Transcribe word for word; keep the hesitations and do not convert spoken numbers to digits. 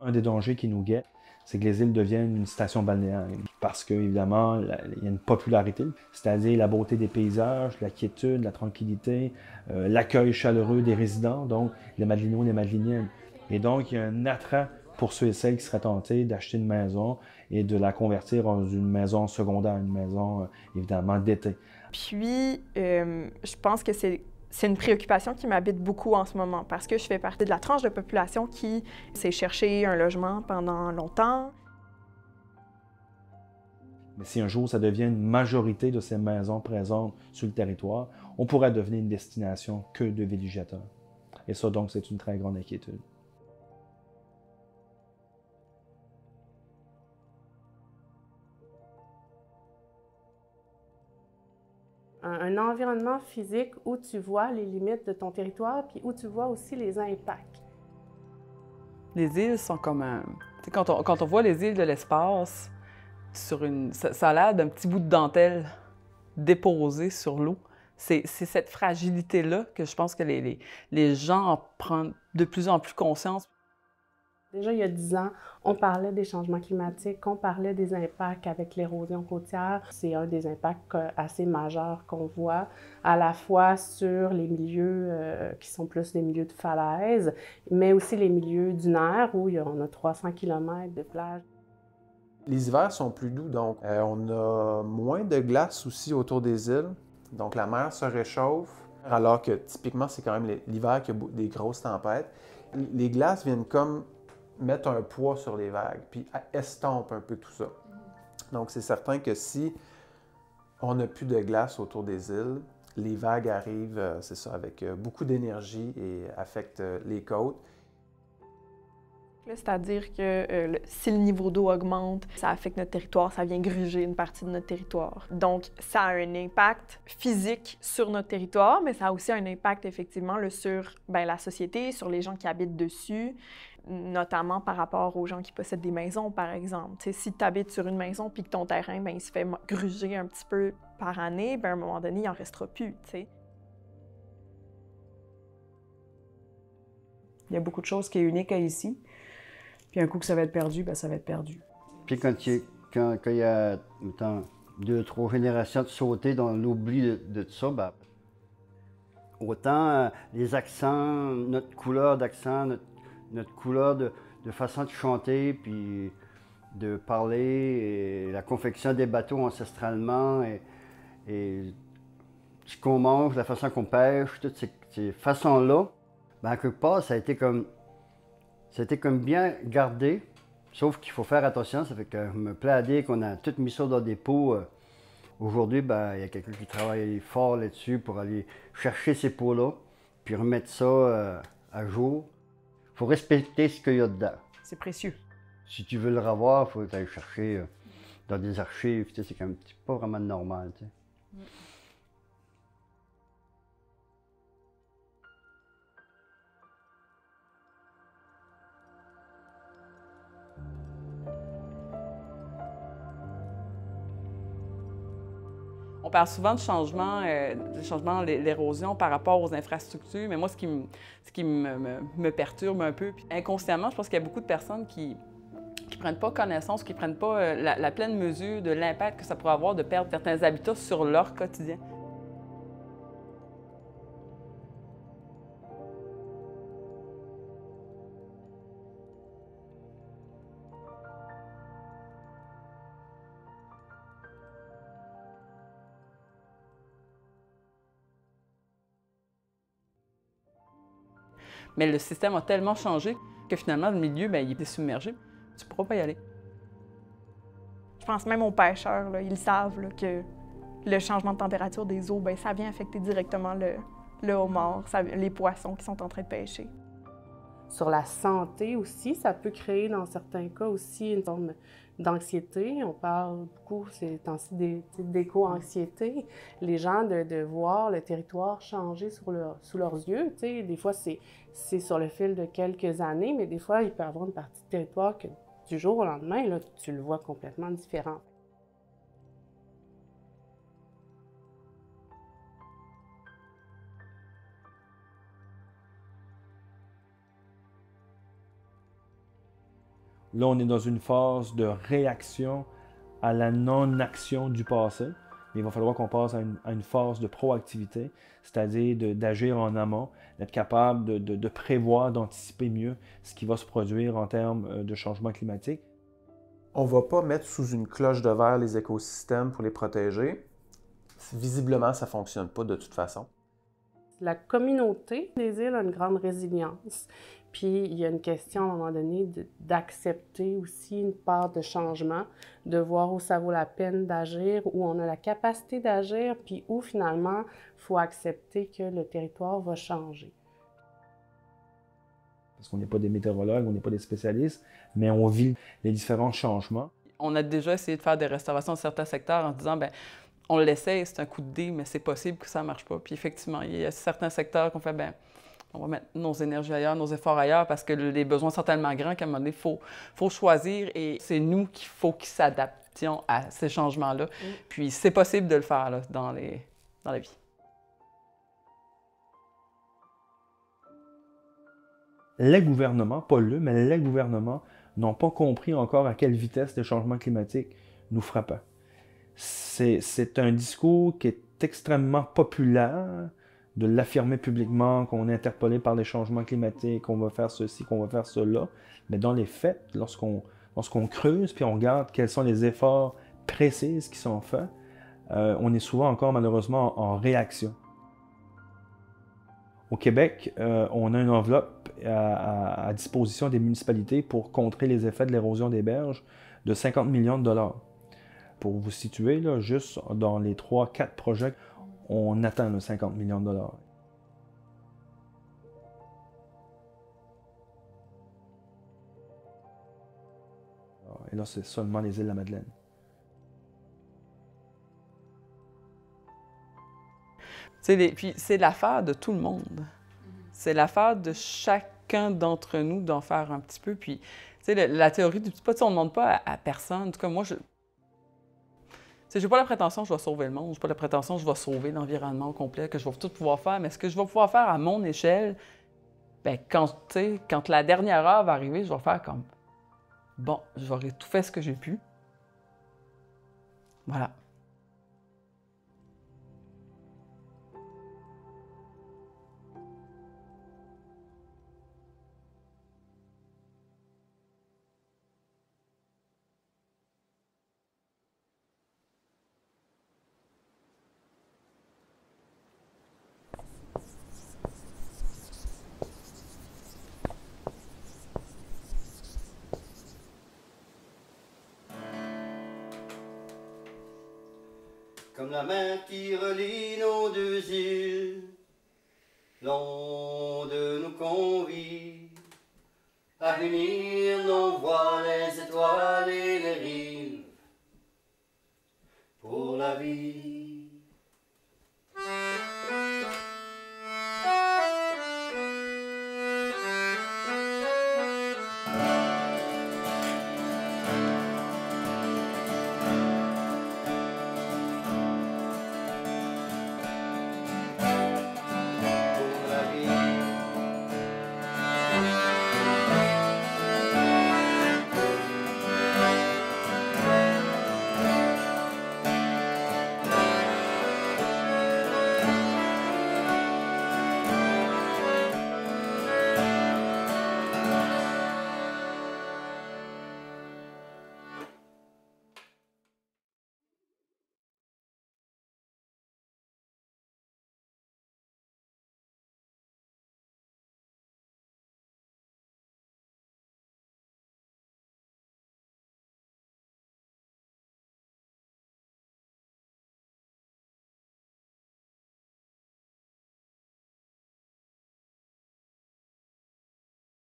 Un des dangers qui nous guette, c'est que les îles deviennent une station balnéaire. Parce qu'évidemment, il y a une popularité, c'est-à-dire la beauté des paysages, la quiétude, la tranquillité, euh, l'accueil chaleureux des résidents, donc les Madelinois et les Madeliniennes. Et donc, il y a un attrait pour ceux et celles qui seraient tentés d'acheter une maison et de la convertir en une maison secondaire, une maison, euh, évidemment, d'été. Puis, euh, je pense que c'est C'est une préoccupation qui m'habite beaucoup en ce moment parce que je fais partie de la tranche de population qui s'est cherché un logement pendant longtemps. Mais si un jour ça devient une majorité de ces maisons présentes sur le territoire, on pourrait devenir une destination que de villégiateurs. Et ça, donc, c'est une très grande inquiétude. Un environnement physique où tu vois les limites de ton territoire, puis où tu vois aussi les impacts. Les îles sont comme un... Quand on, quand on voit les îles de l'espace, sur une, ça, ça a l'air d'un petit bout de dentelle déposé sur l'eau. C'est cette fragilité-là que je pense que les, les, les gens en prennent de plus en plus conscience. Déjà, il y a dix ans, on parlait des changements climatiques, on parlait des impacts avec l'érosion côtière. C'est un des impacts assez majeurs qu'on voit, à la fois sur les milieux euh, qui sont plus des milieux de falaise, mais aussi les milieux dunaires où il y a, on a trois cents kilomètres de plage. Les hivers sont plus doux, donc euh, on a moins de glace aussi autour des îles. Donc la mer se réchauffe, alors que typiquement, c'est quand même l'hiver qu'il y a des grosses tempêtes. Les glaces viennent comme mettre un poids sur les vagues, puis estompent un peu tout ça. Donc, c'est certain que si on n'a plus de glace autour des îles, les vagues arrivent, euh, c'est ça, avec euh, beaucoup d'énergie et affectent euh, les côtes. C'est-à-dire que euh, le, si le niveau d'eau augmente, ça affecte notre territoire, ça vient gruger une partie de notre territoire. Donc, ça a un impact physique sur notre territoire, mais ça a aussi un impact effectivement là, sur ben, la société, sur les gens qui habitent dessus, notamment par rapport aux gens qui possèdent des maisons, par exemple. T'sais, si tu habites sur une maison puis que ton terrain ben, il se fait gruger un petit peu par année, ben, à un moment donné, il n'en restera plus. T'sais. Il y a beaucoup de choses qui est unique à ici. Puis un coup que ça va être perdu, ben ça va être perdu. Puis quand il, quand, quand il y a mettons, deux, trois générations de sauter dans l'oubli de, de tout ça, ben, autant euh, les accents, notre couleur d'accent, notre, notre couleur de, de façon de chanter, puis de parler, et la confection des bateaux ancestralement, et, et ce qu'on mange, la façon qu'on pêche, toutes ces, ces façons-là, ben, quelque part, ça a été comme... C'était comme bien gardé, sauf qu'il faut faire attention. Ça fait que je me plais à dire qu'on a tout mis ça dans des pots. Aujourd'hui, ben, il y a quelqu'un qui travaille fort là-dessus pour aller chercher ces pots-là, puis remettre ça euh, à jour. Il faut respecter ce qu'il y a dedans. C'est précieux. Si tu veux le revoir, il faut aller chercher euh, dans des archives. Tu sais, c'est quand même pas vraiment normal. Tu sais. Mm. On parle souvent de changement, euh, de changement, l'érosion par rapport aux infrastructures, mais moi, ce qui me, ce qui me, me, me perturbe un peu, puis inconsciemment, je pense qu'il y a beaucoup de personnes qui ne prennent pas connaissance, qui ne prennent pas euh, la, la pleine mesure de l'impact que ça pourrait avoir de perdre certains habitats sur leur quotidien. Mais le système a tellement changé que finalement, le milieu, bien, il est submergé. Tu ne pourras pas y aller. Je pense même aux pêcheurs, là, ils savent là, que le changement de température des eaux, bien, ça vient affecter directement le, le homard, ça, les poissons qui sont en train de pêcher. Sur la santé aussi, ça peut créer dans certains cas aussi une forme d'anxiété. On parle beaucoup ces temps-ci d'éco-anxiété. Les gens de, de voir le territoire changer sur leur, sous leurs yeux. T'sais, des fois, c'est sur le fil de quelques années, mais des fois, il peut y avoir une partie de territoire que du jour au lendemain, là, tu le vois complètement différent. Là, on est dans une phase de réaction à la non-action du passé, mais il va falloir qu'on passe à une, à une phase de proactivité, c'est-à-dire de- d'agir en amont, d'être capable de, de- de prévoir, d'anticiper mieux ce qui va se produire en termes euh, de changement climatique. On ne va pas mettre sous une cloche de verre les écosystèmes pour les protéger. Visiblement, ça ne fonctionne pas de toute façon. La communauté des îles a une grande résilience. Puis il y a une question à un moment donné de- d'accepter aussi une part de changement, de voir où ça vaut la peine d'agir, où on a la capacité d'agir, puis où finalement il faut accepter que le territoire va changer. Parce qu'on n'est pas des météorologues, on n'est pas des spécialistes, mais on vit les différents changements. On a déjà essayé de faire des restaurations dans certains secteurs en se disant, bien, on l'essaie, c'est un coup de dé, mais c'est possible que ça ne marche pas. Puis effectivement, il y a certains secteurs qu'on fait, bien, on va mettre nos énergies ailleurs, nos efforts ailleurs, parce que les besoins sont tellement grands qu'à un moment donné, il faut, faut choisir et c'est nous qu'il faut qu'ils s'adaptions à ces changements-là. Mm. Puis c'est possible de le faire là, dans, les, dans la vie. Les gouvernements, pas le, mais les gouvernements n'ont pas compris encore à quelle vitesse le changement climatique nous frappent. C'est, c'est un discours qui est extrêmement populaire de l'affirmer publiquement, qu'on est interpellé par les changements climatiques, qu'on va faire ceci, qu'on va faire cela. Mais dans les faits, lorsqu'on, lorsqu'on creuse puis on regarde quels sont les efforts précis qui sont faits, euh, on est souvent encore malheureusement en, en réaction. Au Québec, euh, on a une enveloppe à, à, à disposition des municipalités pour contrer les effets de l'érosion des berges de cinquante millions de dollars. Pour vous situer, là, juste dans les trois quatre projets, on atteint le cinquante millions de dollars. Et là, c'est seulement les îles de la Madeleine. Les, puis c'est l'affaire de tout le monde. C'est l'affaire de chacun d'entre nous d'en faire un petit peu. Puis, la, la théorie du petit pas, on ne demande pas à, à personne. En tout cas, moi, je n'ai pas la prétention que je vais sauver le monde. Je n'ai pas la prétention que je vais sauver l'environnement au complet, que je vais tout pouvoir faire. Mais ce que je vais pouvoir faire à mon échelle, bien, quand, quand la dernière heure va arriver, je vais faire comme bon, j'aurai tout fait ce que j'ai pu. Voilà. Comme la main qui relie nos deux îles, l'onde nous convie à unir nos voix, les étoiles et les rives, pour la vie.